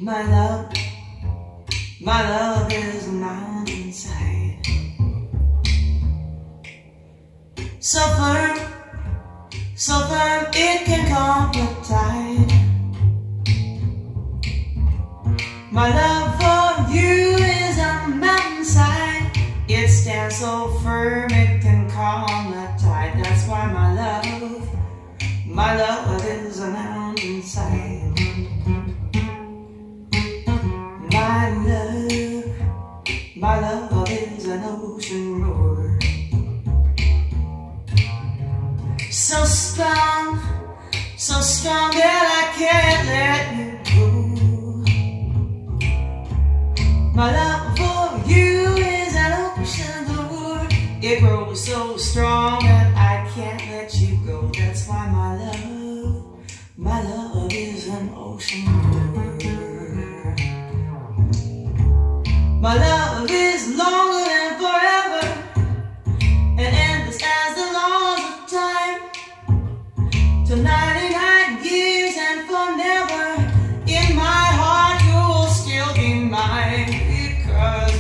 My love is a mountainside, so firm it can calm the tide. My love for you is a mountainside, it stands so firm it can calm the tide. That's why my love is a mountainside. My love is an ocean roar, so strong that I can't let you go. My love for you is an ocean roar, it grows so strong that I can't let you go. That's why my love is an ocean roar. My love is longer than forever, and endless as the laws of time. To 99 years and forever, in my heart you will still be mine. Because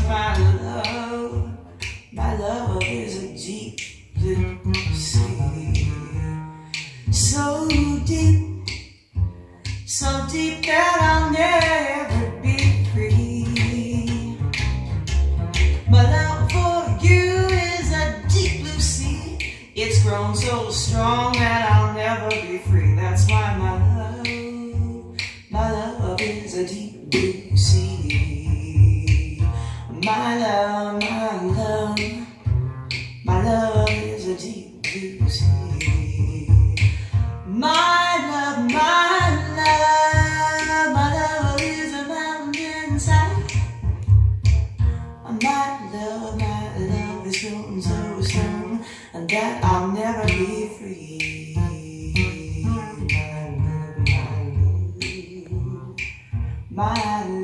my love is a deep blue sea, so deep that I'll never be free. My love for you is a deep blue sea, it's grown so strong that I'll never be free. That's why my love is a deep blue sea. My love is a deep blue sea. My love is a mountainside. My love is grown so strong that I'll never be free. My love.